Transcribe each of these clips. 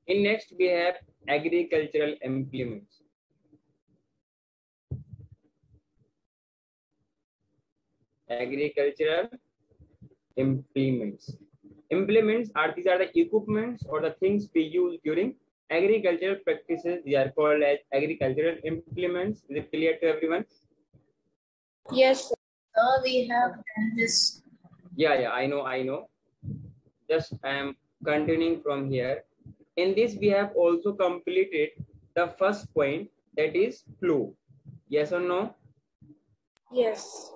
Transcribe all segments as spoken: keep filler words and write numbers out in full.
In next we have agricultural implements. Agricultural implements. Implements are these are the equipments or the things we use during agricultural practices. They are called as agricultural implements. Is it clear to everyone? Yes, sir. Uh, we have done this. Yeah, yeah, I know, I know. Just I am continuing from here. In this, we have also completed the first point, that is plow. Yes or no? Yes.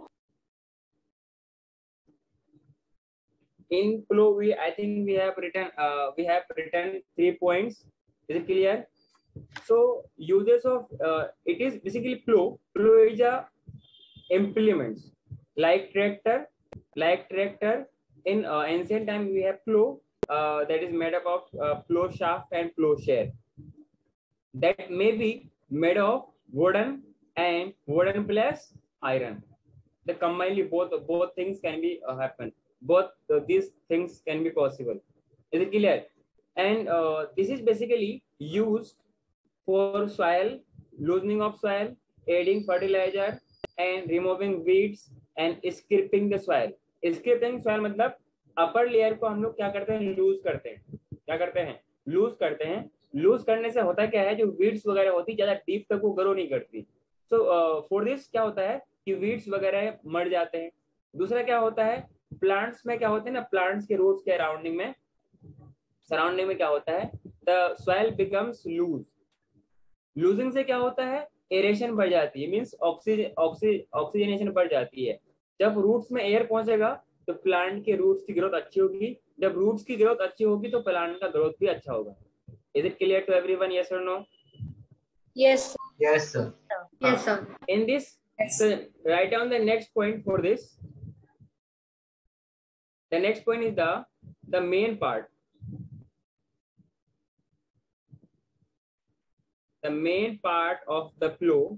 In plow, we I think we have written uh, we have written three points. Is it clear? So uses of uh, it is basically plow. Plow is a implements like tractor, like tractor. In uh, ancient time, we have plow uh, that is made up of uh, plow shaft and plow share. That may be made of wooden and wooden plus iron. The combinedly both both things can be uh, happen. Both uh, these things can be possible. Is it clear? And uh, this is basically used for soil, loosening of soil, adding fertilizer, and removing weeds and stripping the soil. Stripping soil मतलब upper layer को हम लोग क्या करते हैं, loose करते हैं. क्या करते हैं, लूज करते हैं. लूज करने से होता क्या है, जो वीड्स वगैरह होती है ज्यादा डीप तक वो ग्रो नहीं करती. सो फॉर दिस क्या होता है कि वीड्स वगैरह मर जाते हैं. दूसरा क्या होता है, प्लांट्स में क्या होते हैं ना, प्लांट्स के रूट्स के अराउंडिंग में सराउंडिंग में क्या होता है, the soil becomes loose. Loosing से क्या होता है, एरेशन बढ़ जाती है, मींस ऑक्सीजन ऑक्सीजनेशन बढ़ जाती है. जब रूट्स में एयर पहुंचेगा तो प्लांट के रूट्स की ग्रोथ अच्छी होगी. जब रूट्स की ग्रोथ अच्छी होगी तो प्लांट का ग्रोथ भी अच्छा होगा. Is it clear to everyone? Yes और no? Yes. Yes, sir. Yes, sir. In this, Yes. so write down the next point for this. The next point is the the main part. The main part of the plow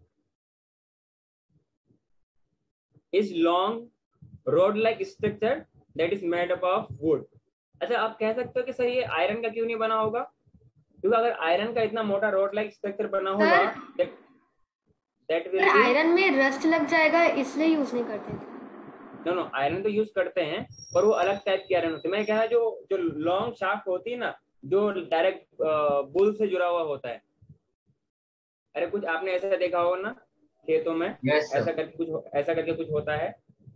is long rod-like structure that is made up of wood. अच्छा, आप कह सकते हो कि sir ये iron का क्यों नहीं बना होगा? क्योंकि अगर आयरन का इतना मोटा रॉड-लाइक स्ट्रक्चर बना होगा, that that will be iron में रस्ट लग जाएगा, इसलिए यूज नहीं करते थे. नो नो आयरन तो यूज करते हैं, पर वो अलग टाइप की आयरन होती है. मैं कह रहा जो जो लॉन्ग शाफ्ट होती है ना, जो डायरेक्ट बुल से जुड़ा हुआ होता है. अरे कुछ आपने ऐसा देखा होगा ना खेतों में, yes, ऐसा करके कुछ ऐसा करके कुछ होता है.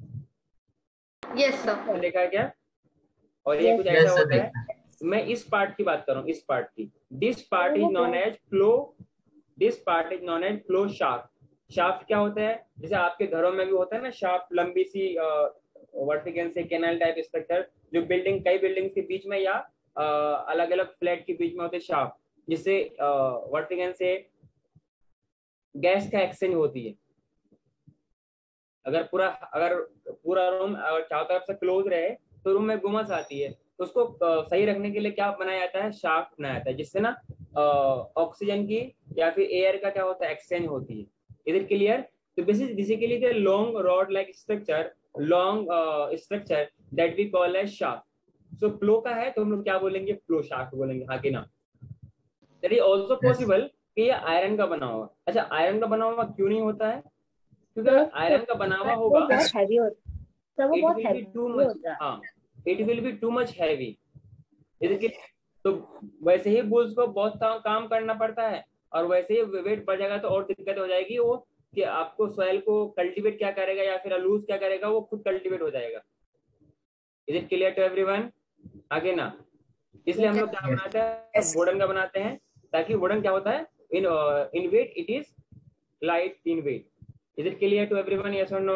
Yes sir. देखा है क्या? और ये Yes. कुछ ऐसा Yes, होता sir. है. मैं इस पार्ट की बात कर रहा हूँ, इस पार्ट की. This part is known as plough. This part is known as plough shaft. Shaft क्या होता है, जैसे आपके घरों में भी होता है ना शाफ्ट, लंबी सी what we can say canal type structure, जो बिल्डिंग कई बिल्डिंग्स के बीच में या अलग अलग फ्लैट के बीच में होते हैं शाफ्ट, जिससे what we can say gas का एक्सचेंज होती है. अगर पूरा अगर पूरा रूम चारों तरफ से क्लोज रहे तो रूम में गुमस आती है. तो उसको uh, सही रखने के लिए क्या बनाया जाता है, शाफ्ट बनाया जाता है, जिससे ना ऑक्सीजन की या फिर एयर का क्या होता है, एक्सचेंज होती है. Is it clear? तो basically the long rod like structure, long structure that we call as shaft. So plough का है तो हम लोग क्या बोलेंगे, फ्लो शाफ्ट बोलेंगे. हाँ कि ना? दैट इज ऑल्सो पॉसिबल कि ये आयरन का बना हुआ. अच्छा, आयरन का बना हुआ क्यों नहीं होता है? क्योंकि आयरन का बना हुआ होगा, बहुत हैवी होता है. वो it बहुत will be heavy too much. होता है. हाँ, it will be too much heavy. इसके तो वैसे ही बुल्स को बहुत काम काम करना पड़ता है, और वैसे ही वेट बढ़ जाएगा तो और दिक्कत हो जाएगी. वो कि आपको सॉइल को कल्टीवेट क्या करेगा या फिर लूज क्या करेगा, वो खुद कल्टीवेट हो जाएगा. Is it clear to everyone? आगे ना, इसलिए हम लोग क्या बनाते हैं, वुडन का बनाते हैं, ताकि वुडन क्या होता है, in in weight it is light in weight. Is it clear to everyone? Yes और no?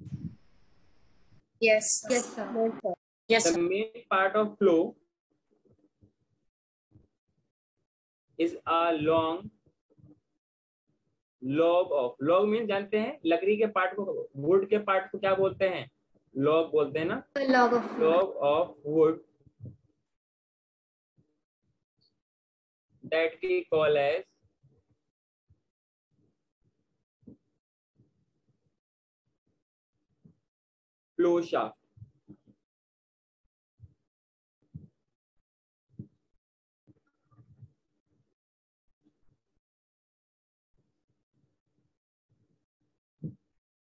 Yes. Yes sir. Yes. The main part of flow is a long log of. log means जानते हैं लकड़ी के part को, would के part को क्या बोलते हैं, log बोलते हैं ना. Log of log of wood that we call as flow shaft.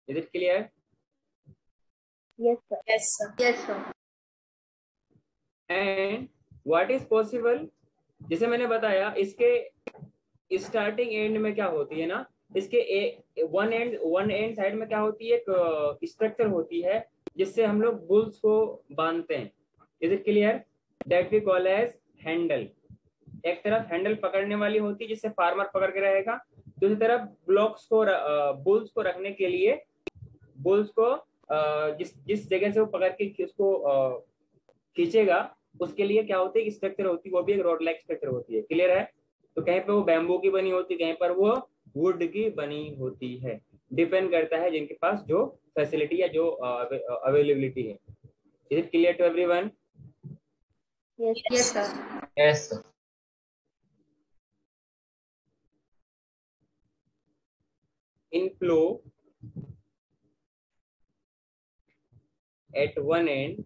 Is it clear? Yes, sir. Yes, sir. Yes, sir. And what is possible, जैसे मैंने बताया इसके स्टार्टिंग एंड में क्या होती है ना, इसके one end one end side में क्या होती है, एक स्ट्रक्चर होती है जिससे हम लोग बुल्स को बांधते हैं. Is it clear? That we call as handle. एक तरफ हैंडल पकड़ने वाली होती है जिससे फार्मर पकड़ के रहेगा, दूसरी तरफ ब्लॉक्स को बुल्स को रखने के लिए बुल्स को जिस जिस जगह से वो पकड़ के उसको खींचेगा उसके लिए क्या होती है, स्ट्रक्चर होती है, वो भी एक रॉड लाइक स्ट्रक्चर होती है. क्लियर है? तो कहीं पर वो बैम्बू की बनी होती है, कहीं पर वो वुड की बनी होती है. डिपेंड करता है जिनके पास जो फैसिलिटी या जो अवेलेबिलिटी है. Is it clear to everyone? Yes, yes, sir. Yes, sir. In flow, at one end,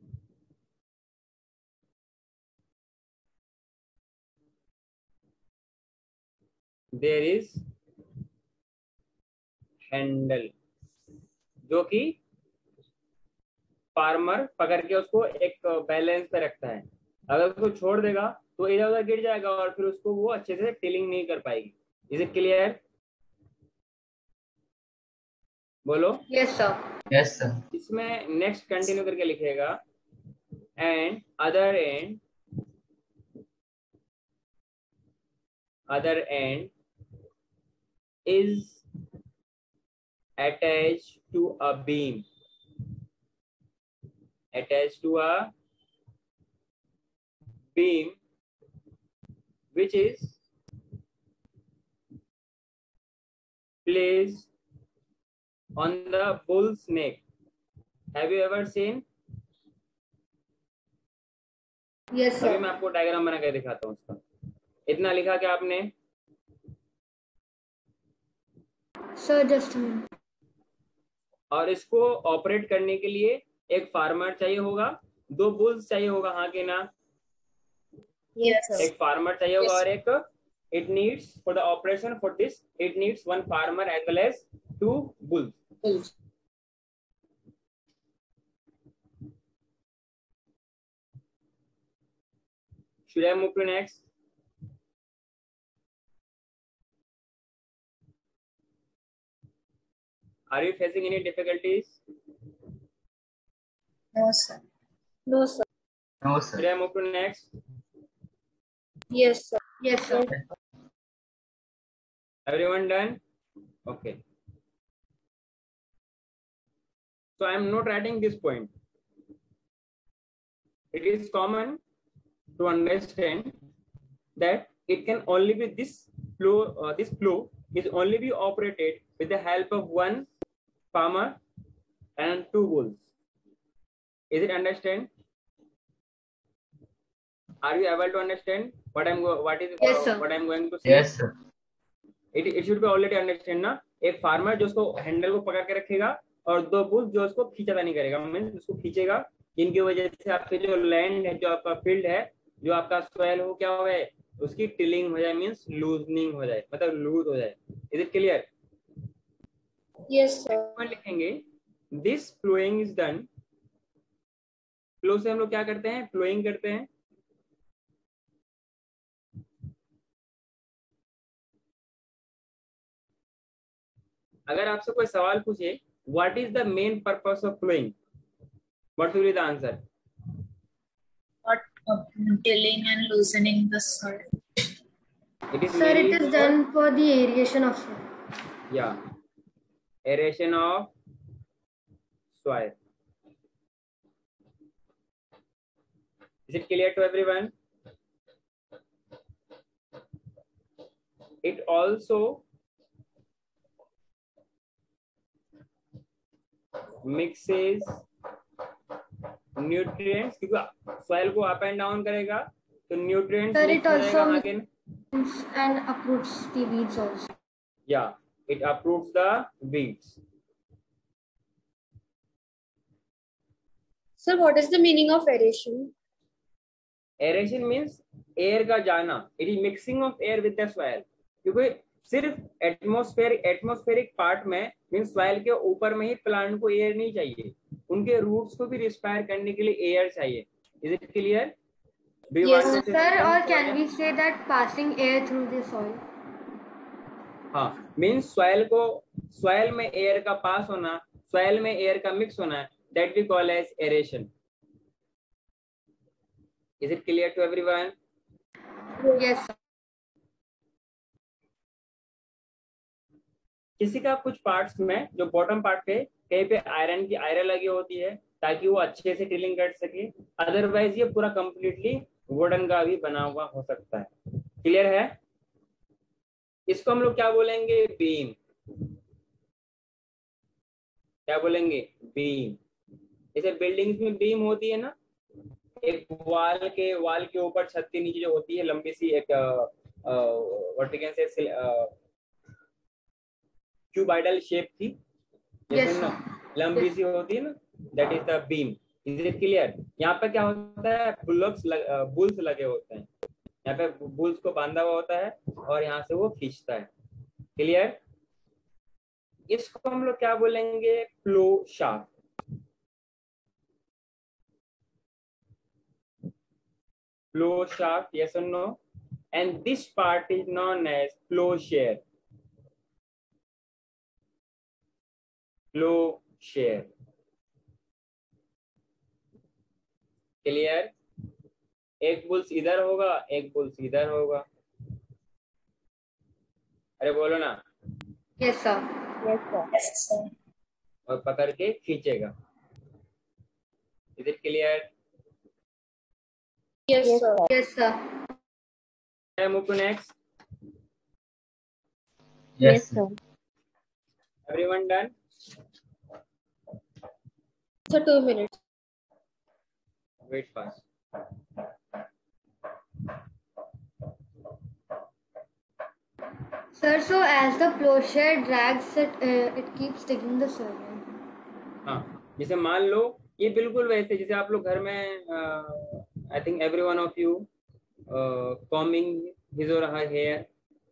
there is handle जो कि फार्मर पकड़ के उसको एक बैलेंस पे रखता है. अगर उसको छोड़ देगा तो इधर उधर गिर जाएगा और फिर उसको वो अच्छे से टिलिंग नहीं कर पाएगी. Is it clear? बोलो. Yes, sir. Yes, sir. इसमें नेक्स्ट कंटिन्यू करके लिखेगा and other end other end is attached to a beam, attached to a beam which is placed on the bull's neck. Have you ever seen? Yes, अभी sir. मैं आपको diagram बना के दिखाता हूँ उसका. इतना लिखा क्या आपने? Sir, just a minute. और इसको ऑपरेट करने के लिए एक फार्मर चाहिए होगा, दो बुल्स चाहिए होगा. हाँ कि ना? Yes, sir. एक फार्मर चाहिए होगा Yes. और एक it needs for the operation for this it needs one farmer as well as two bulls. Bulls. Should I move to next? Are you facing any difficulties? No, sir. No, sir. No, Should sir. I move to next? Yes, sir. Yes, sir. Everyone done? Okay. So I am not writing this point. It is common to understand that it can only be this flow. Uh, this flow is only be operated with the help of one farmer and two bulls. Is it understand? Are you able to understand what I'm go what is Yes, uh, sir. what I'm going to say? Yes, sir. It it should be already understand ना. एक farmer जो उसको handle को पकड़ के रखेगा और दो बुल्स जो उसको खींचा नहीं करेगा, मींस उसको खींचेगा, जिनकी वजह से आपके जो लैंड है, जो आपका फील्ड है, जो आपका सॉइल हो क्या हो जाए, उसकी टिलिंग हो जाए, मींस लूजनिंग हो जाए, मतलब लूज हो जाए. Is it clear? Yes, sir. लिखेंगे this ploughing is done. Plough से हम लोग क्या करते हैं? फ्लोइंग करते हैं. अगर आपसे कोई सवाल पूछे what is the main purpose of ploughing, what will be the answer? What uh, tilling and loosening the soil. It is Sir, it mainly is for- done for the aeration of soil. Yeah, aeration of soil. Is it clear to everyone? It also mixes nutrients, क्योंकि soil को up and down करेगा तो nutrients Sir, mix it हो also जाएगा वहाँ के. And uproots the weeds also. Yeah, it uproots the weeds. Sir, what is the meaning of aeration? Aeration means air का जाना. It is mixing of air with the soil. क्योंकि सिर्फ atmospheric atmospheric part में mean soil के ऊपर में ही plant को air नहीं चाहिए, उनके रूट्स को भी रिस्पायर करने के लिए एयर चाहिए। Is it clear? Yes, sir. Or can we say that passing air through the soil? हाँ, मीन सॉइल को सॉइल में एयर का पास होना, सॉइल में एयर का मिक्स होना, that we call as aeration. Is it clear to everyone? Yes, sir. किसी का कुछ पार्ट्स में जो बॉटम पार्ट पे कहीं पे आयरन की आयरन लगी होती है ताकि वो अच्छे से ड्रिलिंग कर सके, अदरवाइज ये पूरा कंप्लीटली वुडन का भी बना हुआ हो सकता है। क्लियर है? इसको हम लोग क्या बोलेंगे? बीम। क्या बोलेंगे? बीम। जैसे बिल्डिंग्स में बीम होती है ना, एक वॉल के वॉल के ऊपर छत के नीचे जो होती है लंबी सी एक what you can say cuboidal shape की, Yes, ना लंबी Yes. सी होती है ना, that is the beam. Is it clear? यहाँ पे क्या होता है? बुल्स लग, बुल्स लगे होते हैं, यहाँ पे बुल्स को बांधा हुआ होता है और यहाँ से वो खींचता है। क्लियर? इसको हम लोग क्या बोलेंगे? Plough shaft. Plough shaft, yes or no? And this part is known as flow share. Flow share. Clear? एक बुल्स इधर होगा, एक बुल्स इधर होगा। अरे बोलो ना। Yes, sir. Yes, sir. और पकड़ के खींचेगा। Is it clear? Yes, sir. Yes, sir. Move to next. Yes, sir. Everyone done? So two minutes. Wait fast. Sir, so as the plowshare drags it, uh, it keeps digging the soil. हाँ, जैसे मान लो ये बिल्कुल वैसे जैसे आप लोग घर में I think every one of you combing his और her hair,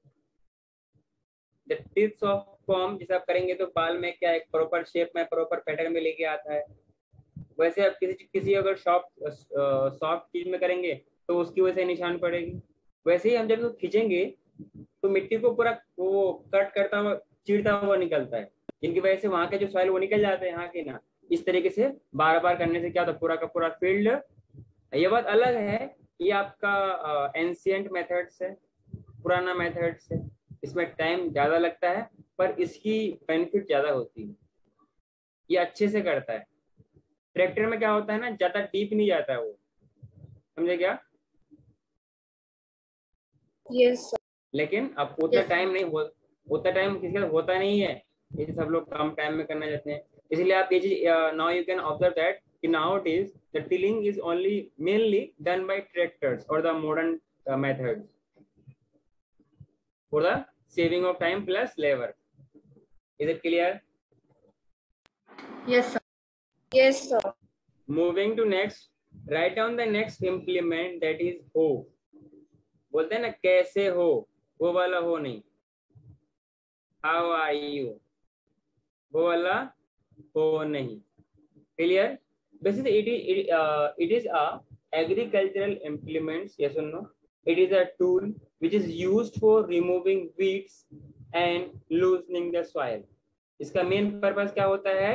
the tips of comb जैसे आप करेंगे तो बाल में क्या एक प्रॉपर शेप में प्रॉपर पैटर्न में लेके आता है, वैसे आप किसी किसी अगर सॉफ्ट सॉफ्ट चीज में करेंगे तो उसकी वजह से निशान पड़ेगी। वैसे ही हम जब खींचेंगे तो मिट्टी को पूरा वो कट करता हुआ चीरता हुआ निकलता है, जिनकी वजह से वहां के जो सॉइल वो निकल जाते हैं यहाँ के ना। इस तरीके से बार बार करने से क्या होता है, पूरा का पूरा फील्ड। ये बात अलग है, ये आपका एंशियंट मेथड्स है, पुराना मेथड्स है, इसमें टाइम ज्यादा लगता है पर इसकी बेनिफिट ज्यादा होती है, ये अच्छे से करता है। ट्रैक्टर में क्या होता है ना, ज्यादा डीप नहीं जाता है वो, समझे क्या? Yes, sir. लेकिन अब उतना Yes. टाइम नहीं हो उतना टाइम किसी का होता नहीं है, ये सब लोग कम टाइम में करना चाहते हैं। इसलिए आप ये चीज now you can observe that कि now it is the tilling is only mainly done by tractors और the modern methods for the saving of time plus labour. Is it clear? Yes, sir. Yes, sir. Moving to next, write down the next implement that is हो। बोलते हैं ना कैसे हो, वो वाला हो नहीं, हाउ आर यू, वो वाला हो नहीं। Clear? Basically it is it is a agricultural implements, yes or no? It is a tool which is used for removing weeds and loosening the soil. इसका मेन पर्पस क्या होता है?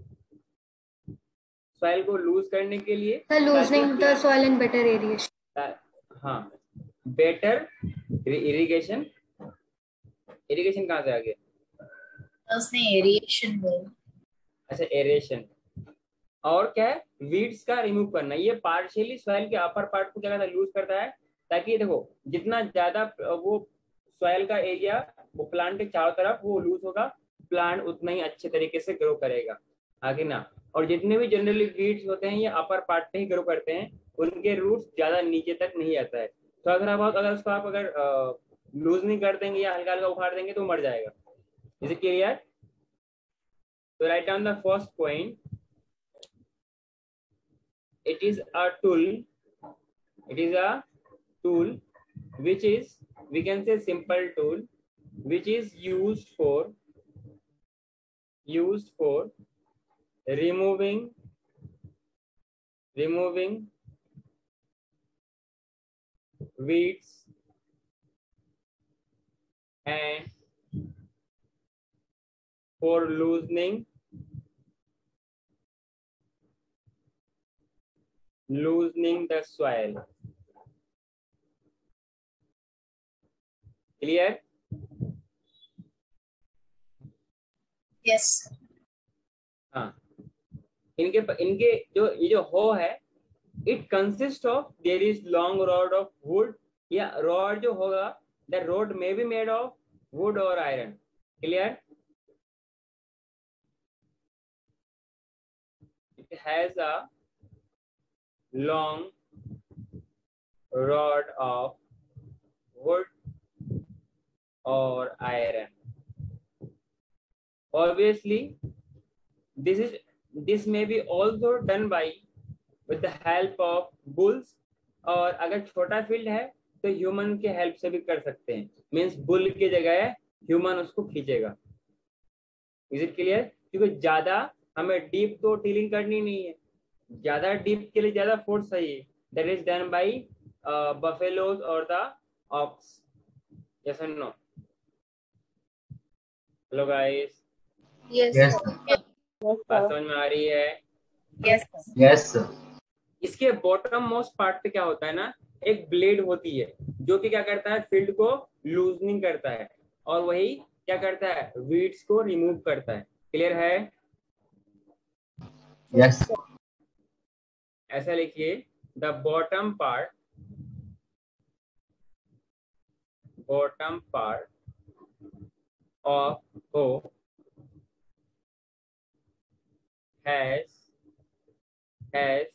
Soil को loose करने के लिए, Sir, loosening the soil and better aeration. हाँ, better irrigation. Irrigation कहाँ से आ गया? उसने एरिएशन बोला। अच्छा, एरेशन। और क्या है? वीड्स का रिमूव करना। ये पार्शियली सॉइल के अपर पार्ट को क्या करता है? लूज करता है, ताकि देखो जितना ज्यादा वो सॉइल का एरिया वो प्लांट के चारों तरफ वो लूज होगा, प्लांट उतना ही अच्छे तरीके से ग्रो करेगा, आगे ना। और जितने भी जनरली वीड्स होते हैं ये अपर पार्ट पे ही ग्रो करते हैं, उनके रूट्स ज्यादा नीचे तक नहीं आता है। तो अगर आप अगर उसको आप अगर लूज नहीं कर देंगे या हल्का हल्का उखाड़ देंगे तो मर जाएगा। Is it clear? तो write down the first point, it is a tool it is a tool which is, we can say, simple tool which is used for used for removing removing weeds and for loosening loosening the soil. Clear? Yes. हाँ, इनके इनके जो ये जो हो है, it consist of there is long rod of wood, या rod जो होगा the rod may be made of wood और iron. Clear? It has a long rod of wood or iron. Obviously, this is this may be also done by with the help of bulls, और अगर छोटा field है तो human के help से भी कर सकते हैं. मीन्स बुल की जगह ह्यूमन उसको खींचेगा. Is it clear? क्योंकि ज्यादा हमें डीप तो टीलिंग करनी नहीं है. ज्यादा डीप के लिए ज्यादा फोर्स चाहिए. That is done by buffaloes और द ऑक्स. यस और no? Hello guys. Yes, Yes, sir. sir. बात समझ में आ रही है? Yes. Yes, sir. इसके बॉटम मोस्ट पार्ट पे क्या होता है ना, एक ब्लेड होती है जो कि क्या करता है, फील्ड को लूजनिंग करता है, और वही क्या करता है, वीड्स को रिमूव करता है. क्लियर है? Yes, sir. ऐसा लिखिए, the bottom part bottom part of hoe has has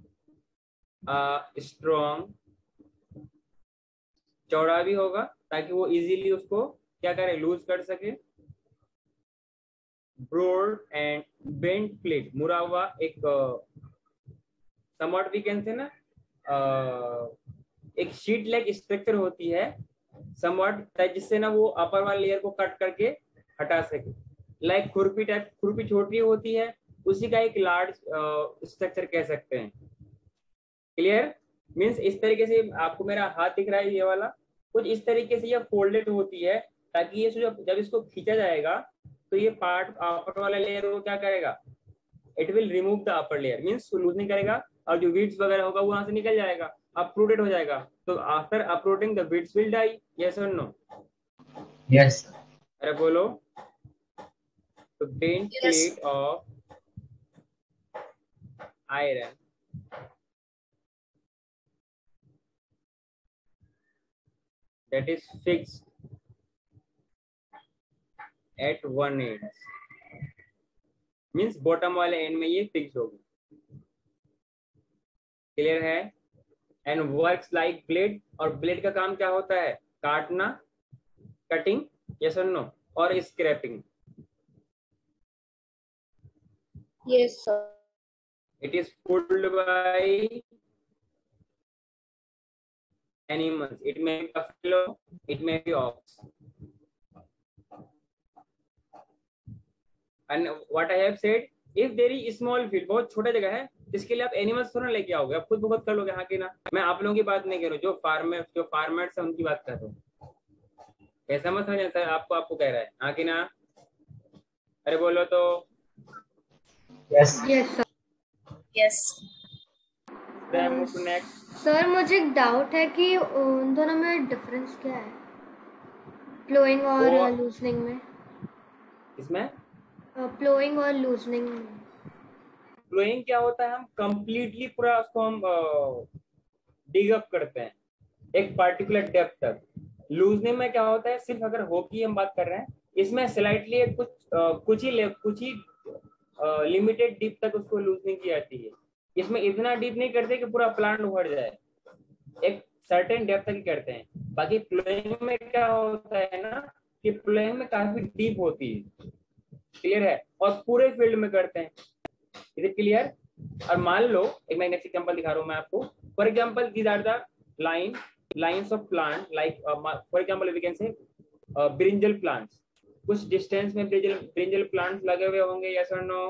a strong, चौड़ा भी होगा ताकि वो इजीली उसको क्या करे, लूज कर सके. ब्रॉड एंड बेंट प्लेट, मुड़ा हुआ एक समवॉट वी कैन से ना, एक शीट लाइक स्ट्रक्चर होती है समवॉट, जिससे ना वो अपर वाले लेयर को कट करके हटा सके. लाइक खुरपी टाइप, खुरपी छोटी होती है, उसी का एक लार्ज स्ट्रक्चर कह सकते हैं. क्लियर? मीन्स इस तरीके से आपको मेरा हाथ दिख रहा है, ये वाला कुछ इस तरीके से ये फोल्डेड होती है, ताकि ये जब जब इसको खींचा जाएगा तो ये पार्ट अपर वाला लेयर को क्या करेगा, it will remove the upper layer. Means loosening करेगा, और जो वीड्स वगैरह होगा वो वहां से निकल जाएगा, अपरूटेड हो जाएगा. तो after uprooting the weeds will die. Yes और नो? Yes, sir. अरे बोलो. तो bent Yes. Plate of iron that is fixed at one end, means bottom वाले end में ये fix होगी. क्लियर है? and works like blade, और blade का काम क्या होता है, काटना, कटिंग. yes or no? और scraping. Yes, sir. it is pulled by animals. It may be buffalo, it may be ox. And what I have said, if there is small field, बहुत छोटा जगह है, इसके लिए आप एनिमल्स थोड़ा लेके आओगे, आप खुद बहुत कर लोगे. हाँ कि ना? मैं आप लोगों की बात नहीं कर रहा हूँ, जो फार्मर जो फार्मर्स है उनकी बात कर रहा हूँ. ऐसा मत समझना सर, आपको आपको कह रहा है. हाँ कि ना? अरे बोलो तो. Yes, Yes, sir. Yes. Then move to next. Sir मुझे एक डाउट है कि उन दोनों में डिफरेंस क्या है, प्लोइंग और वो- लूजनिंग में. इसमें प्लोइंग और लूजनिंग में. फ्लोइंग क्या होता है, हम कंप्लीटली पूरा उसको हम डिग अप करते हैं एक पार्टिकुलर डेप्थ तक. लूजनिंग में क्या होता है, सिर्फ अगर हो की हम बात कर रहे हैं, इसमें स्लाइटली कुछ uh, कुछ ही कुछ ही लिमिटेड डीप तक उसको लूजनिंग की जाती है. इसमें इतना डीप नहीं करते कि पूरा प्लांट उभर जाए, एक सर्टेन डेप्थ तक ही करते हैं. बाकी प्लोइंग में क्या होता है ना, कि प्लोइंग में काफी डीप होती है. क्लियर है? और पूरे फील्ड में करते हैं. Is it clear? और मान लो, एक मैं नेक्स्ट एग्जांपल दिखा रहा हूं मैं आपको. For example, these are the line lines of plant, like for example we can say brinjal plants, कुछ डिस्टेंस में ब्रिंजल ब्रिंजल प्लांट्स लगे हुए होंगे, यस और नो?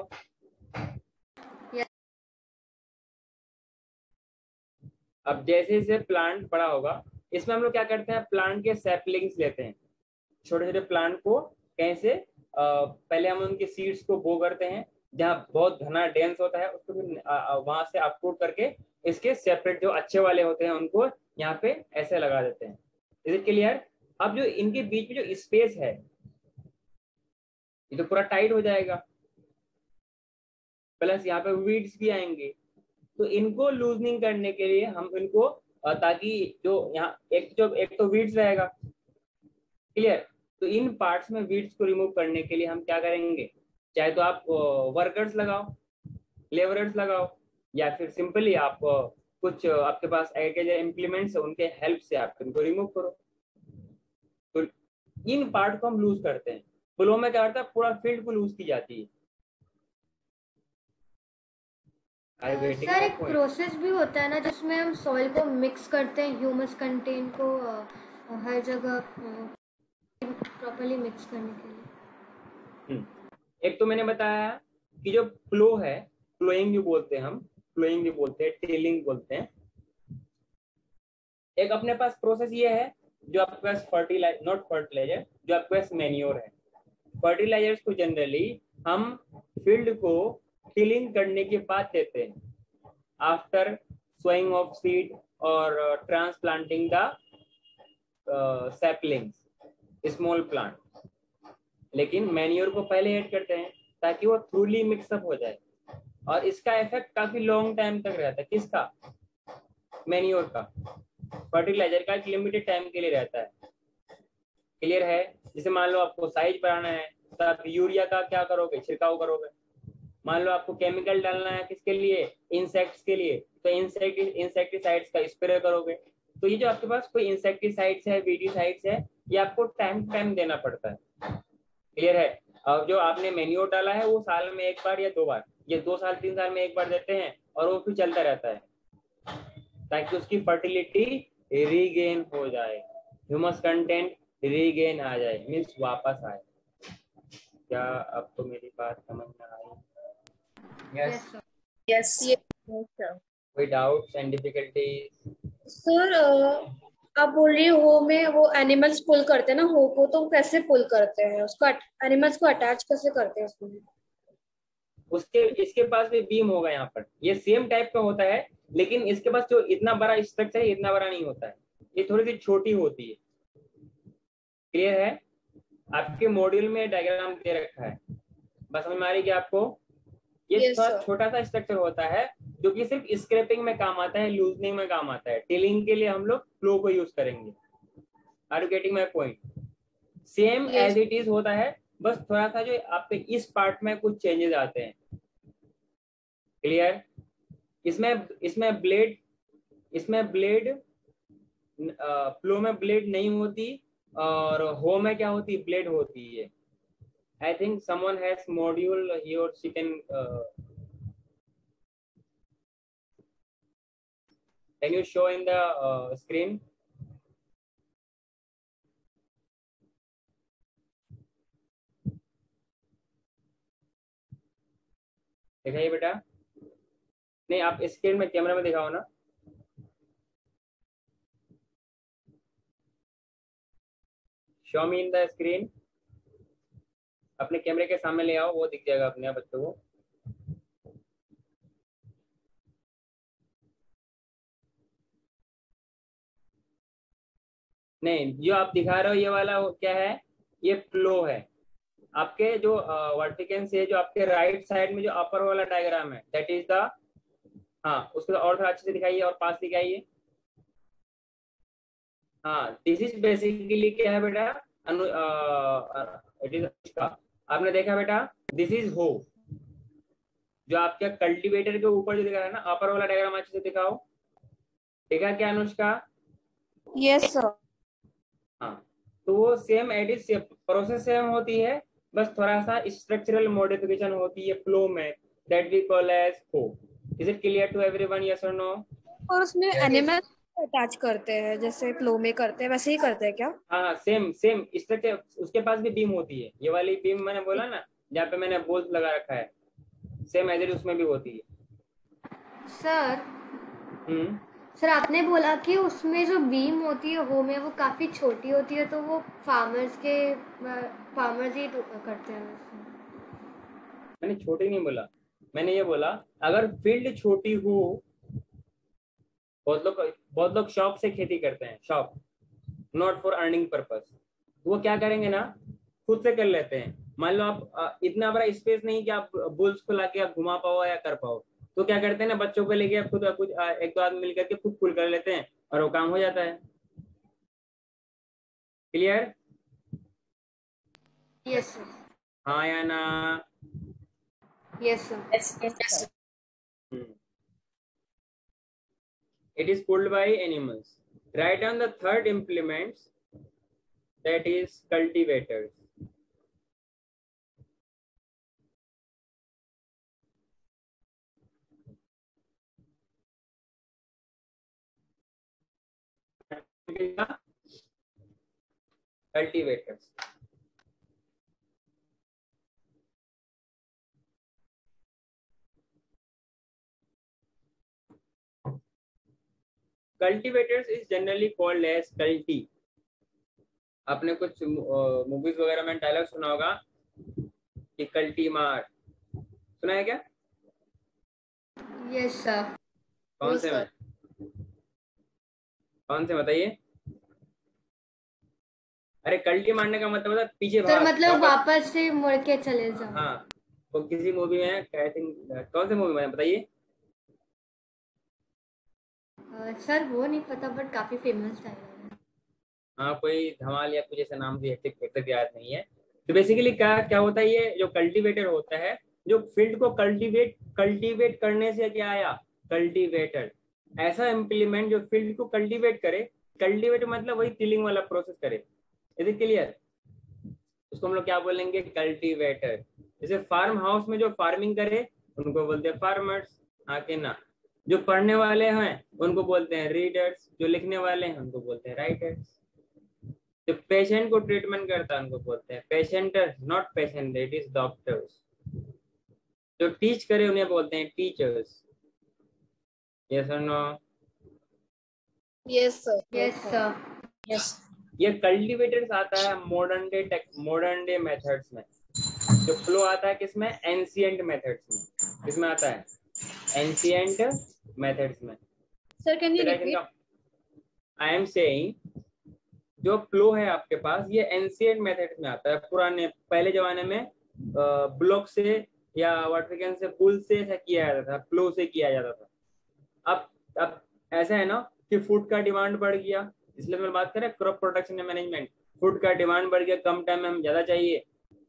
अब जैसे जैसे प्लांट बड़ा होगा, इसमें हम लोग क्या करते हैं, प्लांट के सैपलिंग्स लेते हैं, छोटे छोटे प्लांट को कैसे पहले हम उनके सीड्स को बो करते हैं, जहाँ बहुत घना डेंस होता है उसको फिर वहां से अपरूट करके इसके सेपरेट जो अच्छे वाले होते हैं उनको यहाँ पे ऐसे लगा देते हैं। Is it clear? अब जो इनके बीच में जो स्पेस है ये तो पूरा टाइट हो जाएगा, प्लस यहाँ पे वीड्स भी आएंगे, तो इनको लूजनिंग करने के लिए हम इनको, ताकि जो यहाँ एक जो एक तो वीड्स रहेगा, क्लियर, तो इन पार्ट्स में वीड्स को रिमूव करने के लिए हम क्या करेंगे, चाहे तो आप वर्कर्स लगाओ, लेबरर्स लगाओ, या फिर सिंपली आप कुछ आपके पास एग्रीकल्चर इम्प्लीमेंट्स है उनके हेल्प से आप इनको रिमूव करो। तो इन पार्ट को हम लूज करते हैं। फ्लो में क्या होता है, पूरा फील्ड को लूज की जाती है। सर एक प्रोसेस भी होता है ना जिसमें हम सॉइल को मिक्स करते हैं, ह्यूमस कंटेंट को uh, हर जगह प्रॉपर्ली मिक्स करने के लिए। एक तो मैंने बताया कि जो फ्लो है, फ्लोइंग भी बोलते हैं हम, फ्लोइंग भी बोलते हैं, टेलिंग बोलते हैं। एक अपने पास प्रोसेस ये है जो आपके पास फर्टिलाइजर, नॉट फर्टिलाइजर, जो आपके पास मैन्योर है। फर्टिलाइजर्स को जनरली हम फील्ड को टिलिंग करने के बाद देते हैं, आफ्टर सोइंग ऑफ सीड और transplanting the saplings, small plant. लेकिन मैन्योर को पहले ऐड करते हैं ताकि वो थ्रूली मिक्सअप हो जाए, और इसका इफेक्ट काफी लॉन्ग टाइम तक रहता है। किसका? मैन्योर का। फर्टिलाइजर का एक लिमिटेड टाइम के लिए रहता है। क्लियर है? जैसे मान लो आपको साइज बढ़ाना है तो आप यूरिया का क्या करोगे, छिड़काव करोगे। मान लो आपको केमिकल डालना है किसके लिए, इंसेक्ट्स के लिए, तो इंसेक्ट इंसेक्टिसाइड्स का स्प्रे करोगे। तो ये जो आपके पास कोई इंसेक्टिसाइड्स है, वीडिसाइड्स है, ये आपको टाइम टू टाइम देना पड़ता है। क्लियर है? और जो आपने मैन्योर डाला है वो साल में एक बार या दो बार, ये दो साल तीन साल में एक बार देते हैं, और वो फिर चलता रहता है ताकि उसकी फर्टिलिटी रीगेन हो जाए, ह्यूमस कंटेंट रीगेन आ जाए, मीन्स वापस आए। क्या आपको मेरी बात समझ में आई? Yes. Yes. Yes, sir. कोई डाउट्स एंड डिफिकल्टीज? सर आप बोल रही हो में वो एनिमल्स पुल करते हैं ना हो को, तो कैसे पुल करते हैं उसको, एनिमल्स को अटैच कैसे करते हैं उसमें? उसके इसके पास भी बीम होगा यहाँ पर, ये सेम टाइप का होता है, लेकिन इसके पास जो इतना बड़ा स्ट्रक्चर है इतना बड़ा नहीं होता है, ये थोड़ी सी छोटी होती है। क्लियर है? आपके मॉड्यूल में डायग्राम दे रखा है, बस समझ में आ रही है आपको? ये Yes, थोड़ा sir. छोटा सा स्ट्रक्चर होता है जो कि सिर्फ स्क्रैपिंग में काम आता है, लूजनिंग में काम आता है। टिलिंग के लिए हम लोग फ्लो को यूज करेंगे। Are you getting my point? Same Yes. As it is होता है, बस थोड़ा सा जो आपके इस पार्ट में कुछ चेंजेस आते हैं। क्लियर? इसमें इसमें ब्लेड इसमें ब्लेड फ्लो में ब्लेड नहीं होती, और हो में क्या होती, ब्लेड होती है। I think someone has module, he or she can uh, can you show in the uh, screen? दिखाइए बेटा। नहीं, आप स्क्रीन में कैमरा में दिखाओ ना। Show me in the screen. अपने कैमरे के सामने ले आओ, वो दिख जाएगा अपने आप बच्चों को। नहीं, जो आप दिखा रहे हो ये वाला क्या है, ये फ्लो है। आपके जो वर्टिकल से जो आपके राइट साइड में जो अपर वाला डायग्राम है, दैट इज द, हाँ उसको और थोड़ा अच्छे से दिखाइए और पास दिखाइए। हाँ, दिस इज बेसिकली क्या है बेटा, इट इज का, आपने देखा बेटा, दिस इज हो, जो आपके कल्टीवेटर के ऊपर जो दिखा है ना, अपर वाला डायग्राम अच्छे से दिखाओ। देखा क्या अनुष्का? Yes sir. हाँ, तो वो सेम एडिट से प्रोसेस सेम होती है, बस थोड़ा सा स्ट्रक्चरल मॉडिफिकेशन होती है फ्लो में, that we call as plough. Is it clear to everyone, yes और नो? और उसमें एनिमल अटैच करते हैं जैसे प्लो में करते हैं, वैसे ही करते हैं क्या? हाँ सेम सेम स्ट्रक्चर, उसके पास भी बीम होती है, ये वाली बीम मैंने बोला ना जहाँ पे मैंने बोल्ट लगा रखा है, सेम एज इट उसमें भी होती है। सर हम्म सर आपने बोला कि उसमें जो बीम होती है वो में वो काफी छोटी होती है, तो वो फार्मर्स के फार्मर्स ही तो करते हैं वैसे। मैंने छोटी नहीं बोला, मैंने ये बोला अगर फील्ड छोटी हो, बहुत लोग बहुत लोग शौक से खेती करते हैं, शौक, नॉट फॉर अर्निंग पर्पस, वो क्या करेंगे ना, खुद से कर लेते हैं। मान लो आप अ, इतना बड़ा स्पेस नहीं कि आप बुल्स को लाके आप घुमा पाओ या कर पाओ, तो क्या करते हैं ना, बच्चों को लेके आप खुद कुछ अ, एक दो आदमी मिलकर के खुद फुल कर लेते हैं और वो काम हो जाता है। क्लियर? Yes sir. हाँ या ना? Yes sir. Yes, yes. It is pulled by animals. Write down the third implements, that is cultivators. Cultivators. Cultivators is generally called as culti. आपने कुछ मूवीज वगैरह में डायलॉग सुना होगा कि कल्टी मार, सुना है क्या? Yes sir. कौन से में? कौन से बताइए? अरे कल्टी मारने का मतलब होता है पीछे सर भाग, मतलब वापस। वापस से मुड़ के चले जाओ। हाँ, वो किसी मूवी में, आई थिंक, कौन से मूवी में बताइए? अ, सर वो नहीं पता बट काफी फेमस डायलॉग है। हाँ, कोई धमाल या कुछ ऐसा नाम भी एग्जैक्ट याद नहीं है। तो बेसिकली क्या क्या होता है, ये जो कल्टीवेटर होता है, जो फील्ड को कल्टीवेट कल्टीवेट करने से क्या आया, कल्टीवेटर, ऐसा इम्प्लीमेंट जो फील्ड को कल्टीवेट करे। कल्टीवेट मतलब वही टिलिंग वाला प्रोसेस करे। Is it clear? उसको हम लोग क्या बोलेंगे, कल्टीवेटर। जैसे फार्म हाउस में जो फार्मिंग करे उनको बोलते हैं फार्मर्स, हाँ के ना। जो पढ़ने वाले हैं उनको बोलते हैं रीडर्स, जो लिखने वाले हैं उनको बोलते हैं राइटर्स, जो पेशेंट को ट्रीटमेंट करता है उनको बोलते हैं पेशेंटर्स, not patient, it is doctors. जो टीच करे उन्हें बोलते हैं टीचर्स। यस और no? Yes sir. Yes sir. Yes. ये कल्टीवेटर्स आता है modern day tech modern day methods में। जो फ्लो आता है किसमें, एंशिएंट मेथड्स में। किसमें आता है, एंशिएंट मेथड्स में। Sir can you repeat? I am saying जो फ्लो है आपके पास, ये एंशिएंट मेथड्स में आता है। पुराने पहले जमाने में ब्लॉक से या वाटर कैन से, पुल से ऐसा किया जाता था, फ्लो से किया जाता था। अब अब ऐसा है ना कि फूड का डिमांड बढ़ गया, इसलिए मैं बात करें क्रॉप प्रोटेक्शन मैनेजमेंट। फूड का डिमांड बढ़ गया, कम टाइम में हम ज्यादा चाहिए,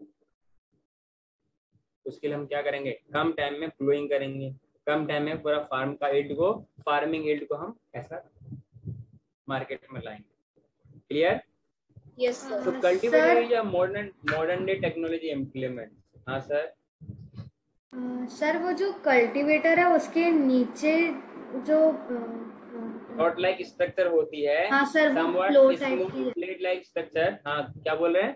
उसके लिए हम क्या करेंगे, कम टाइम में फ्लोइंग करेंगे, कम टाइम में पूरा फार्म का यील्ड को, फार्मिंग यील्ड को हम ऐसा मार्केट में लाएंगे। क्लियर? Yes sir. तो cultivator is a modern modern day technology implement. हाँ सर। सर वो जो कल्टीवेटर है उसके नीचे जो रॉड लाइक स्ट्रक्चर होती है, हाँ सर, वो somewhat फ्लो टाइप smooth की है। plate like structure। हाँ, क्या बोल रहे हैं?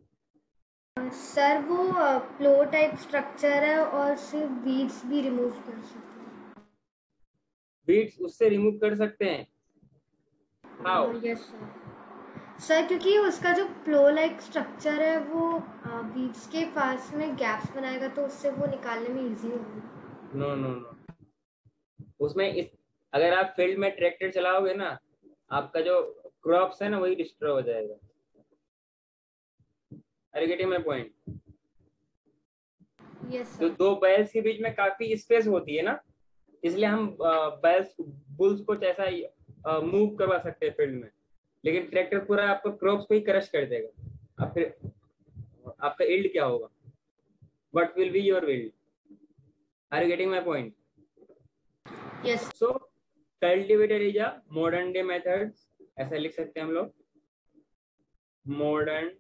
सर वो फ्लो टाइप स्ट्रक्चर है और उससे बीड्स भी रिमूव कर सकते हैं। बीड्स उससे रिमूव कर सकते हैं? हाउ? Yes sir. सर क्योंकि उसका जो फ्लो लाइक स्ट्रक्चर है वो बीड्स के पास में गैप्स बनाएगा, तो उससे वो निकालने में इजी होगा। नो नो नो, उसमें इस, अगर आप फील्ड में ट्रैक्टर चलाओगे ना, आपका जो क्रॉप्स है ना वही डिस्ट्रॉय हो जाएगा। Are getting my point? Yes तो सर। दो बैल्स के बीच में काफी स्पेस होती है ना, इसलिए हम बैल्स बुल्स को ऐसा मूव करवा सकते हैं फील्ड में। लेकिन ट्रैक्टर पूरा आपको क्रॉप्स को ही क्रश कर देगा। अब फिर आपका यील्ड क्या होगा? What will be your yield? Are you getting my point? Yes. So cultivator is a modern day methods, ऐसा लिख सकते हैं हम लोग, modern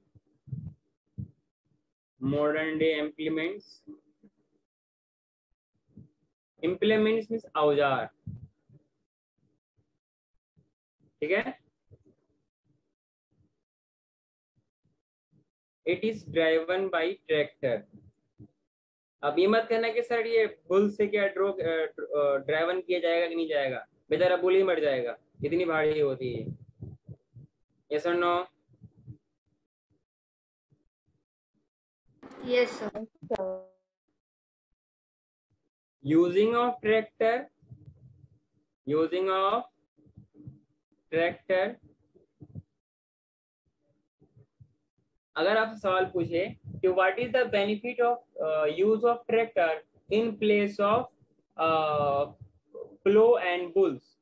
modern day implements. Implements means औजार। ठीक है। It is driven by tractor. अब ये मत कहना कि सर ये बुल से क्या ड्रो ड्राइवन किया जाएगा कि नहीं जाएगा, बेचारा बुल ही मर जाएगा, इतनी भारी होती है। यस और no? Yes sir. Using of tractor, using of tractor, अगर आप सवाल पूछे कि what is the benefit of use of tractor in place of plough and bulls,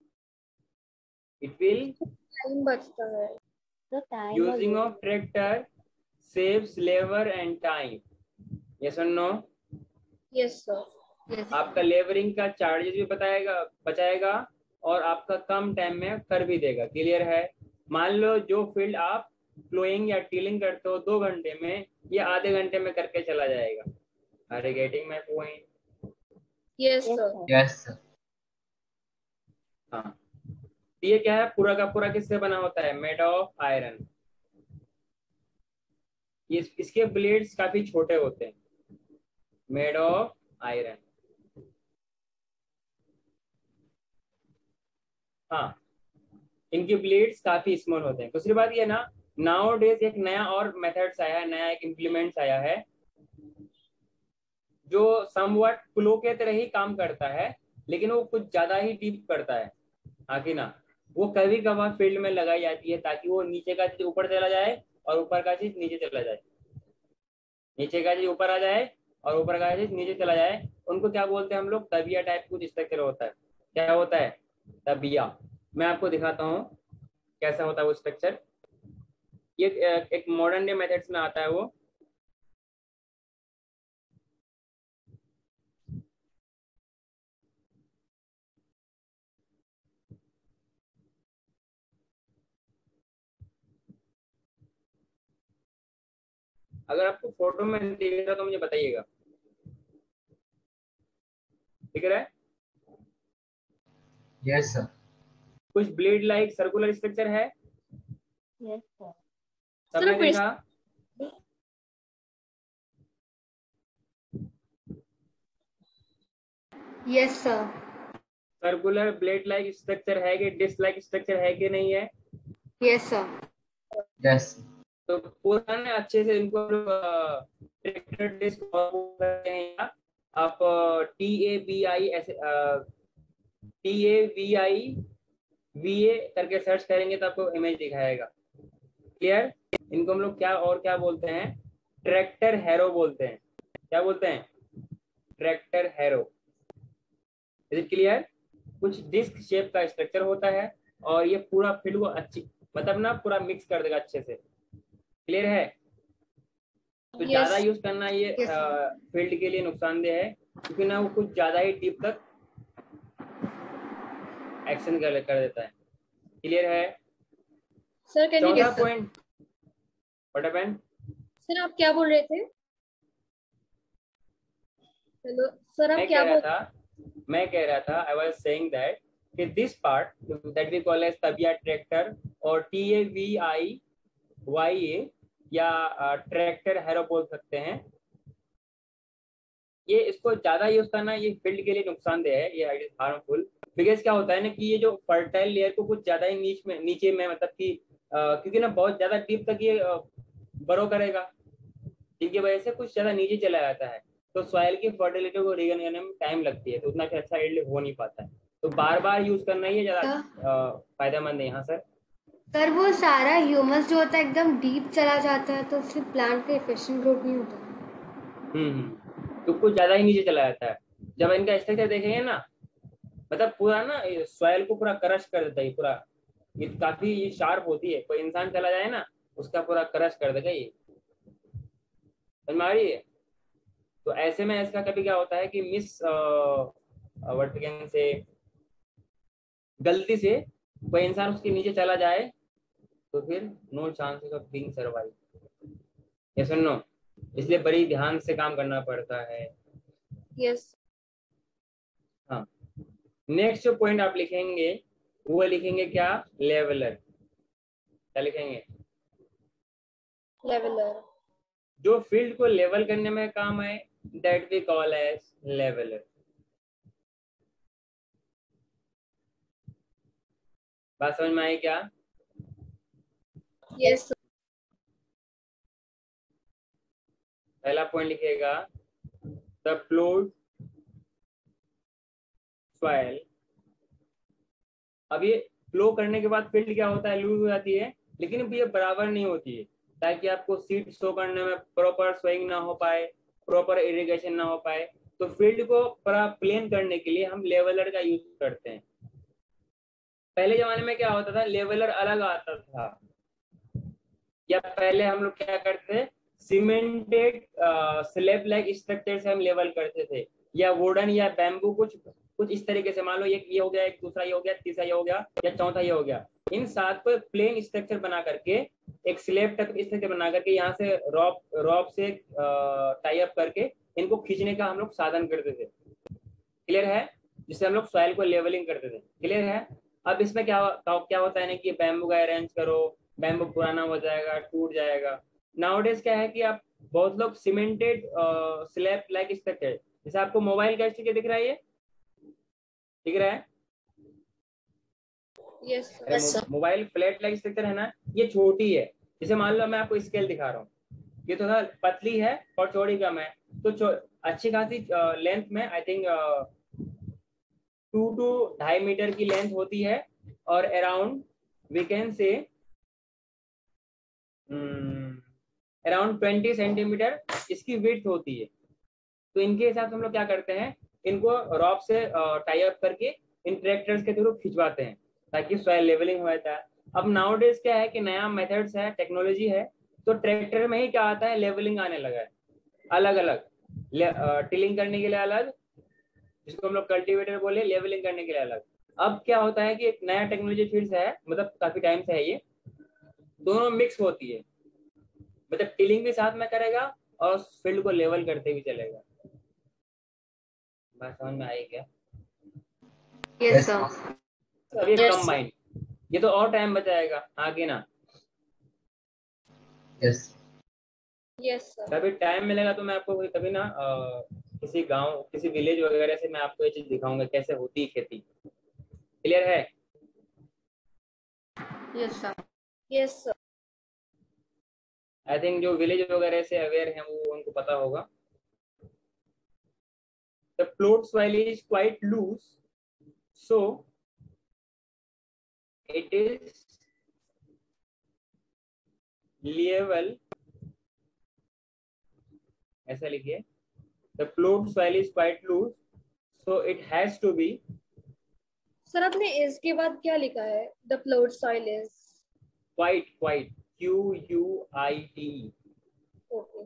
it will time बचता है। तो time using of tractor saves labour and time. Yes और no? Yes sir. Yes आपका लेबरिंग का charges भी बताएगा बचाएगा और आपका कम टाइम में कर भी देगा। क्लियर है? मान लो जो फील्ड आप फ्लोइंग या टीलिंग करते हो दो घंटे में, ये आधे घंटे में करके चला जाएगा। Are you getting my point? Yes sir. Yes sir. हाँ, ये क्या है, पूरा का पूरा किससे बना होता है? Made of iron. ये इसके ब्लेड्स काफी छोटे होते हैं, मेड ऑफ आयरन। हाँ, इनके ब्लेड्स काफी स्मॉल होते हैं। दूसरी बात ये ना, नाउ डेज एक नया और मेथड्स आया है, नया एक इम्प्लीमेंट्स आया है जो समवट प्लो के तरह ही काम करता है, लेकिन वो कुछ ज्यादा ही डीप करता है। आगे ना, वो कभी कभार फील्ड में लगाई जाती है ताकि वो नीचे का चीज ऊपर चला जाए और ऊपर का चीज नीचे चला जाए, नीचे का चीज ऊपर आ जाए और ऊपर का चीज नीचे चला जाए। उनको क्या बोलते हैं हम लोग? तबिया टाइप कुछ स्ट्रक्चर होता है। क्या होता है? तबिया। मैं आपको दिखाता हूँ कैसा होता है वो स्ट्रक्चर। ये एक मॉडर्न डे मेथड्स में आता है वो। अगर आपको फोटो में दिख रहा तो मुझे बताइएगा, दिख रहा है? Yes sir. कुछ ब्लेड लाइक सर्कुलर स्ट्रक्चर है, यस सर। सबने फिर- देखा? Yes sir. Circular blade like structure है कि डिस्क लाइक स्ट्रक्चर है कि नहीं है? Yes sir. यस। तो पूरा ना अच्छे से इनको ट्रैक्टर डिस्क करते हैं आप। टी ए बी आई ऐसे T A B I V A करके सर्च करेंगे तो आपको इमेज दिखाएगा। क्लियर? इनको हम लोग क्या और क्या बोलते हैं? ट्रैक्टर हैरो बोलते हैं। क्या बोलते हैं? Tractor harrow. Is it clear? कुछ डिस्क शेप का स्ट्रक्चर होता है और ये पूरा फील्ड को अच्छी मतलब ना पूरा मिक्स कर देगा अच्छे से। क्लियर है? तो Yes. ज्यादा यूज करना ये Yes, sir. फील्ड के लिए नुकसानदेह है, क्योंकि ना वो कुछ ज्यादा ही डीप तक एक्शन कर, कर देता है। क्लियर है? सर कैन यू चौथा पॉइंट व्हाट हैपेंड? सर आप क्या बोल रहे थे? हेलो सर आप मैं क्या कह रहा बोल था मैं कह रहा था आई वाज सेइंग दैट कि this part that we call as तबिया ट्रैक्टर और T A V I Y A या ट्रैक्टर हैरो बोल सकते हैं, ये इसको ज्यादा यूज करना ये फील्ड के लिए नुकसानदेह है, ये इट इज हार्मफुल। बिकॉज क्या होता है ना कि ये जो फर्टाइल लेयर को कुछ ज्यादा ही नीच में नीचे में मतलब कि क्योंकि ना बहुत ज्यादा डीप तक ये बरो करेगा, जिनकी वजह से कुछ ज्यादा नीचे चला जाता है, तो सॉइल की फर्टिलिटी को रिगन करने में टाइम लगती है, तो उतना फिर अच्छा यील्ड हो नहीं पाता है। तो बार बार यूज करना ही ज्यादा फायदेमंद है। हाँ सर। सर वो सारा ह्यूमस जो होता है एकदम डीप चला जाता है तो फिर प्लांट का एफिशिएंट ग्रोथ नहीं होता। हम्म हम्म तो कुछ ज्यादा ही नीचे चला जाता है। जब इनका स्ट्रक्चर देखेंगे ना, मतलब पूरा ना सॉइल को पूरा क्रश कर देता है पूरा। ये काफी ये शार्प होती है, कोई इंसान चला जाए ना उसका पूरा क्रश कर देगा ये। समझ में आ रही है? तो ऐसे में इसका कभी क्या होता है कि मिस व्हाट कैन से गलती से कोई इंसान उसके नीचे चला जाए तो फिर no chances of being survive. Yes और नो? इसलिए बड़ी ध्यान से काम करना पड़ता है। यस हाँ, नेक्स्ट जो पॉइंट आप लिखेंगे वो लिखेंगे क्या, लेवलर। क्या लिखेंगे, लेवलर। जो फील्ड को लेवल करने में काम आए, that we call as leveller. बात समझ में आई क्या? यस। पहला पॉइंट लिखेगा, द प्लॉट सॉइल। अब ये फ्लो करने के बाद फील्ड क्या होता है, लूज हो जाती है, लेकिन अब ये बराबर नहीं होती है, ताकि आपको सीड शो करने में प्रॉपर सोइंग ना हो पाए, प्रॉपर इरिगेशन ना हो पाए। तो फील्ड को पूरा प्लेन करने के लिए हम लेवलर का यूज करते हैं। पहले जमाने में क्या होता था, लेवलर अलग आता था, या पहले हम लोग क्या करते थे, सीमेंटेड स्लैब लाइक स्ट्रक्चर से हम लेवल करते थे, या वुडन या बैम्बू, कुछ कुछ इस तरीके से। मान लो एक ये हो गया, एक दूसरा ये हो गया, तीसरा ये हो गया, या चौथा ये हो गया। इन सात को प्लेन स्ट्रक्चर बना करके, एक स्लैब तक स्ट्रक्चर बना करके, यहाँ से रॉप रॉप से टाई अप करके इनको खींचने का हम लोग साधन करते थे। क्लियर है? जिससे हम लोग सॉइल को लेवलिंग करते थे। क्लियर है? अब इसमें क्या क्या होता है ना कि बैम्बू का अरेंज करो, बैम्बू पुराना हो जाएगा, टूट जाएगा। नाउडेज क्या है कि आप बहुत लोग सीमेंटेड स्लैब लाइक स्ट्रक्चर, जैसे आपको मोबाइल का स्ट्रक्चर दिख रहा है, ये दिख रहा है? Yes Yes, sir. Mobile flat like structure है ना, ये छोटी है। जैसे मान लो मैं आपको स्केल दिखा रहा हूँ, ये थोड़ा पतली है और चौड़ी कम है, तो अच्छी खासी लेंथ में आई थिंक टू टू ढाई मीटर की लेंथ होती है, और around we can say around twenty centimetre इसकी विड्थ होती है। तो इनके हिसाब से हम लोग क्या करते हैं, इनको रॉप से टाई अप करके इन ट्रैक्टर्स के थ्रू खिंचवाते हैं, ताकि सॉइल लेवलिंग हो जाता है। अब नाउडेज क्या है कि नया मेथड्स है, टेक्नोलॉजी है, तो ट्रैक्टर में ही क्या आता है, लेवलिंग आने लगा है। अलग अलग टिलिंग करने के लिए अलग, जिसको हम लोग कल्टीवेटर बोले, लेवलिंग करने के लिए अलग। अब क्या होता है कि एक नया टेक्नोलॉजी फील्ड से है, मतलब काफी टाइम से है, ये दोनों मिक्स होती है, मतलब टिलिंग भी साथ में करेगा और फील्ड को लेवल करते भी चलेगा। बात समझ में आई क्या? Yes, sir. अब ये Yes. कंबाइन, ये तो और टाइम बचाएगा आगे ना। Yes yes sir. कभी टाइम मिलेगा तो मैं आपको कभी ना आ, किसी गांव, किसी विलेज वगैरह से मैं आपको ये चीज दिखाऊंगा कैसे होती है खेती। क्लियर है? Yes, sir. Yes sir. I think जो विलेज वगैरह से अवेयर हैं वो उनको पता होगा। The plot soil is quite loose, so it is level, ऐसा लिखिए, the plot soil is quite loose, so it has to be। Sir आपने इसके बाद क्या लिखा है? The plot soil is quite, quite, Q U I T E। Okay.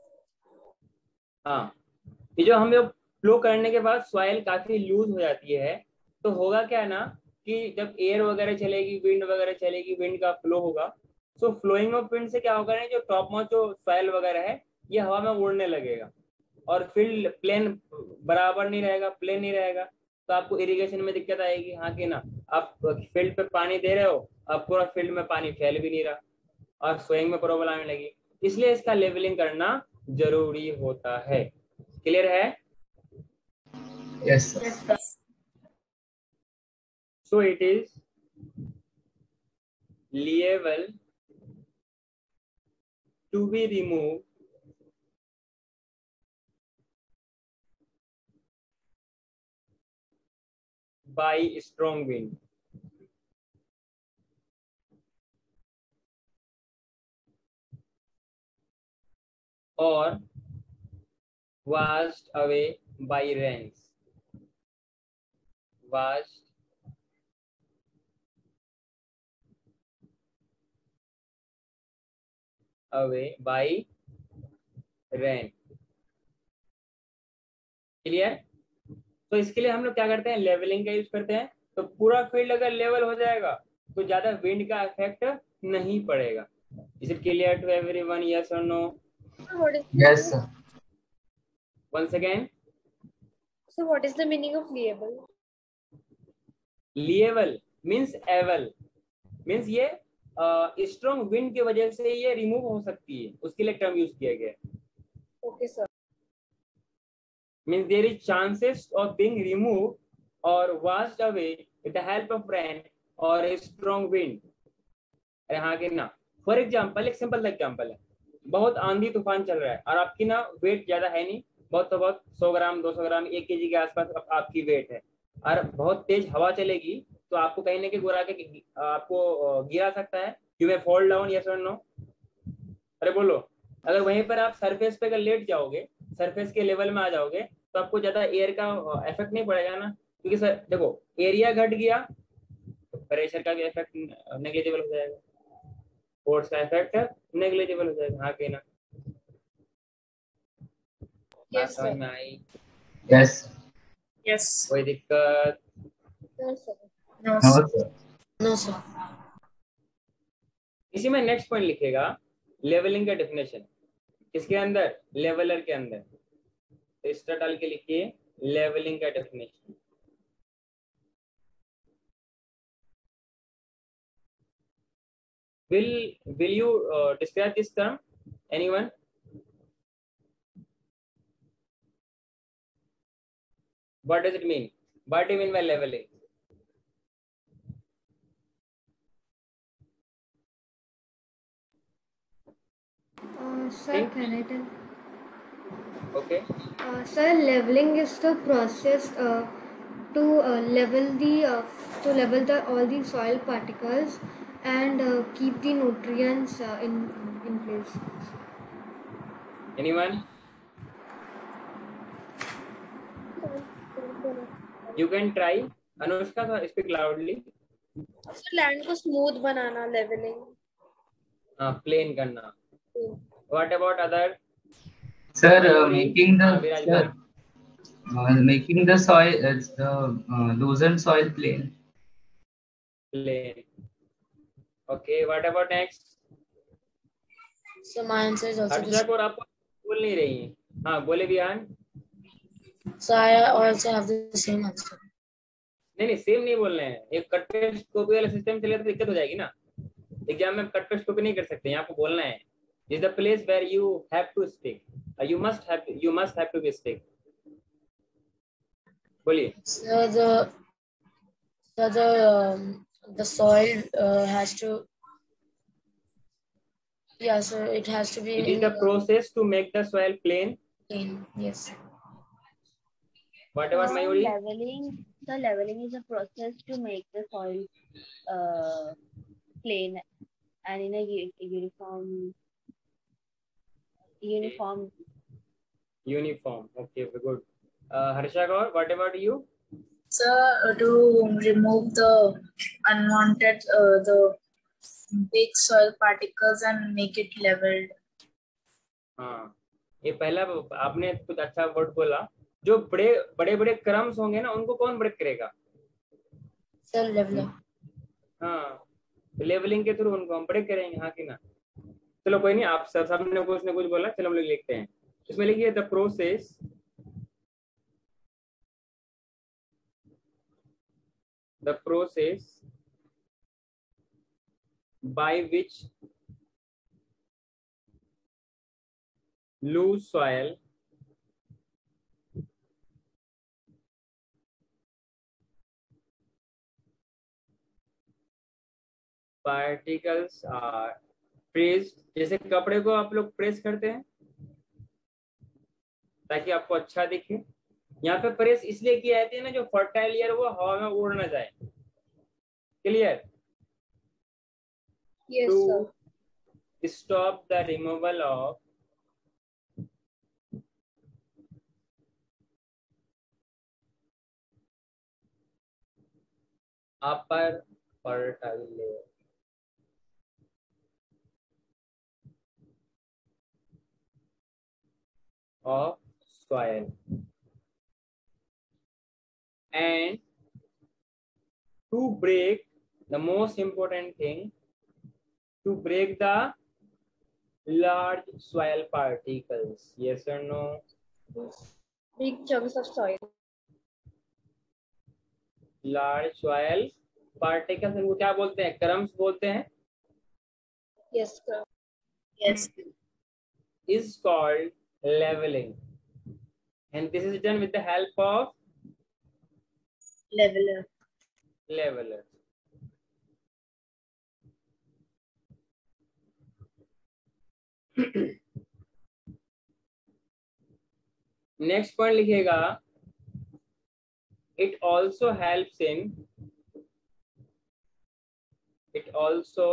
हाँ, ये जो हम लोग फ्लो करने के बाद सॉइल काफी लूज हो जाती है, तो होगा क्या ना कि जब एयर वगैरह चलेगी, विंड वगैरह चलेगी, विंड का फ्लो होगा, सो फ्लोइंग ऑफ विंड से क्या होगा ना, जो टॉप मोस्ट जो सॉइल वगैरह है ये हवा में उड़ने लगेगा, और फील्ड प्लेन बराबर नहीं रहेगा, प्लेन नहीं रहेगा, तो आपको इरिगेशन में दिक्कत आएगी। हाँ कि ना? आप फील्ड पे पानी दे रहे हो, अब पूरा फील्ड में पानी फैल भी नहीं रहा, और सोइंग में प्रॉब्लम आने लगी। इसलिए इसका लेवलिंग करना जरूरी होता है। क्लियर है? Yes Yes, sir. So it is liable to be removed by strong wind or washed away by rains, washed away by rain। Clear? तो इसके लिए हम लोग क्या करते हैं, लेवलिंग का यूज करते हैं। तो पूरा फील्ड अगर लेवल हो जाएगा तो ज्यादा विंड का इफेक्ट नहीं पड़ेगा। Is it clear to everyone? Yes और no? What is yes sir once again, sir what is the meaning of liable? Liable means एवल, मीन्स ये स्ट्रॉन्ग विंड की वजह से ये रिमूव हो सकती है, उसके लिए टर्म यूज किया गया है। Okay sir. Means there is chances of being remove और washed away with the help of rain or a strong wind। अरे हाँ कि ना, फॉर एग्जाम्पल एक सिंपल एग्जाम्पल है, बहुत आंधी तूफान चल रहा है और आपकी ना वेट ज्यादा है नहीं, बहुत तो बहुत सौ ग्राम दो सौ ग्राम एक केजी के आसपास आप, आपकी वेट है, और बहुत तेज हवा चलेगी तो आपको कहीं ना कहीं गुरा के आपको गिरा सकता है। You may fall down, yes और नो? अरे बोलो। अगर वहीं पर आप सरफेस पे अगर लेट जाओगे, सरफेस के लेवल में आ जाओगे तो आपको ज्यादा एयर का इफेक्ट नहीं पड़ेगा ना, क्योंकि सर देखो एरिया घट गया तो प्रेशर का भी इफेक्ट नेग्लिजिबल हो जाएगा, फोर्स का इफेक्ट नेग्लिजिबल हो जाएगा। हाँ कि ना? Yes, समझ sir. में आई? Yes. Yes. कोई दिक्कत? No, sir. No, No, sir. sir. No, sir. इसी में नेक्स्ट पॉइंट लिखेगा लेवलिंग का डेफिनेशन, किसके अंदर? लेवलर के अंदर। तो इस तरह डाल के लिखिए लेवलिंग का definition. will will you uh, describe this term? Anyone? What does it mean? What do you mean by leveling? Uh, sir, Think? can I tell? Okay. Uh, sir, leveling is the process uh, to uh, level the uh, to level the all the soil particles and uh, keep the nutrients uh, in in place. Anyone? You can try. Anushka, speak loudly. Sir land को smooth बनाना, levelling. हाँ, plain करना। What about other? Sir, uh, Mayuri? making हाँ, the Viraj sir, बोल। uh, making the soil, uh, the uh, loosened soil plain. Plane. Okay. What about next? So my answer is also Harsha को आपको बोल नहीं रही है। हाँ, बोले बिहान। So I also have the same answer. नहीं नहीं, सेम नहीं बोलना है। एक कट पेस्ट कॉपी वाला सिस्टम चले तो दिक्कत हो जाएगी ना, एग्जाम में कट पेस्ट कॉपी नहीं कर सकते। यहाँ आपको बोलना है is the place where you have to stick, you must have you must have to be stick. बोलिए। So the so the um, the soil uh, has to yeah so it has to be It is in the process to make the soil plain. plain. Yes. What about Uh, Mayuri? leveling, the leveling is a process to make the soil uh, plain and in a u- uniform uniform. Uniform. Okay, very good. Uh, Harsha Gaur, what about you? So uh, to remove the unwanted uh, the big soil particles and make it leveled. हाँ, ये पहला आपने कुछ अच्छा word बोला। जो बड़े बड़े बड़े क्रम्स होंगे ना, उनको कौन ब्रेक करेगा? So leveler. हाँ, लेवलिंग के थ्रू उनको हम ब्रेक करेंगे। हाँ कि ना? चलो कोई नहीं, आप सब सबने कुछ ने कुछ बोला, चलो हम लोग लिखते हैं। इसमें लिखिए the process the process by which loose soil particles are pressed। जैसे कपड़े को आप लोग प्रेस करते हैं ताकि आपको अच्छा दिखे। यहाँ पे प्रेस इसलिए किया जाती है ना, जो फर्टाइल एयर वो हवा में उड़ ना जाए। Clear? Yes, sir. To stop the removal of upper fertile layer of soil and to break the most important thing, to break the large soil particles. Yes or no? Big chunks of soil. Large soil particles इनको क्या बोलते हैं? Crumbs बोलते हैं. Yes, sir. Yes. Is called leveling, and this is done with the help of Leveler. leveler. Next point लिखिएगा, it also helps in it also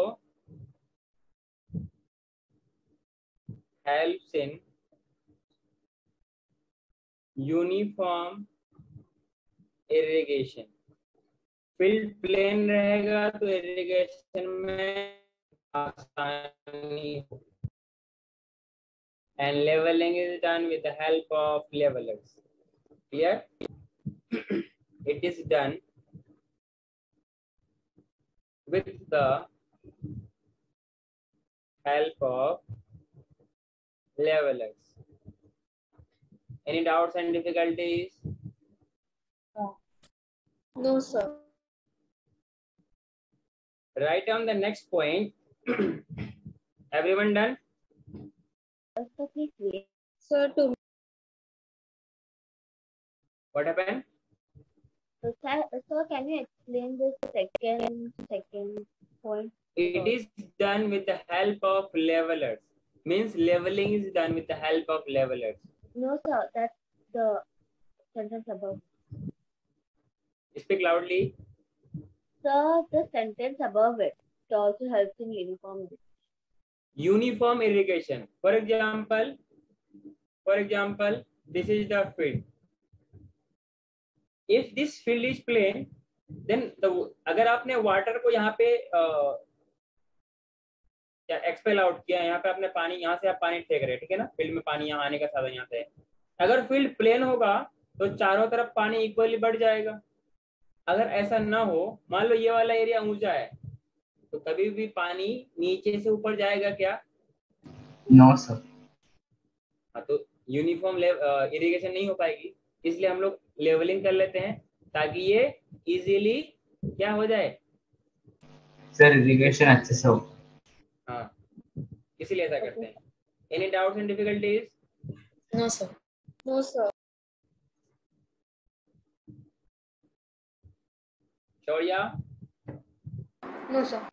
helps in uniform irrigation. Field plain रहेगा तो irrigation में आसानी हो. And leveling is done with the help of levelers. Clear? It is done with the help of levelers. Any doubts and difficulties? No, sir. Write down the next point. Everyone done? So please wait. Sir, to What happened? So, sir, so can you explain this second second point? It is done with the help of levelers. Means leveling is done with the help of levelers. No, sir, that's the sentence above. Speak loudly. Sir, the sentence above it, it also helps in uniform. Uniform irrigation. For example, for example, this is the field. If this field is plain, then the अगर आपने water को यहाँ पे expel out किया, यहाँ पे आपने पानी, यहाँ से आप पानी फेंक रहे, ठीक है ना, फील्ड में पानी यहाँ आने का साधन यहाँ से है. अगर फील्ड प्लेन होगा तो चारों तरफ पानी इक्वली बढ़ जाएगा. अगर ऐसा ना हो, मान लो ये वाला एरिया ऊंचा है, तो कभी भी पानी नीचे से ऊपर जाएगा क्या? No sir. हाँ, तो यूनिफॉर्म इरिगेशन नहीं हो पाएगी. इसलिए हम लोग लेवलिंग कर लेते हैं ताकि ये इजीली क्या हो जाए सर, इरिगेशन अच्छे से हो. हाँ, इसीलिए ऐसा करते हैं. Any doubts and difficulties? No, sir. no, sir. शौर्या? No, sir.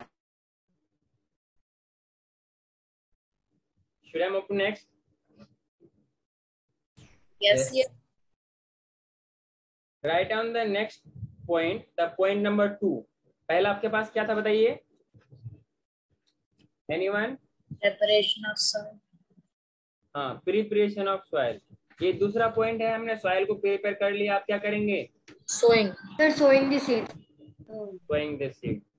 Should I move to next? Yes. Yes. Write down the next point, the point number two. पहला आपके पास क्या था बताइए? Anyone? Preparation of soil. हाँ, प्रिपरेशन ऑफ सॉइल. ये दूसरा point है. हमने सॉइल को प्रिपेयर कर लिया. आप क्या करेंगे? Sowing. Sir, sowing the seed. So, Sowing the seed.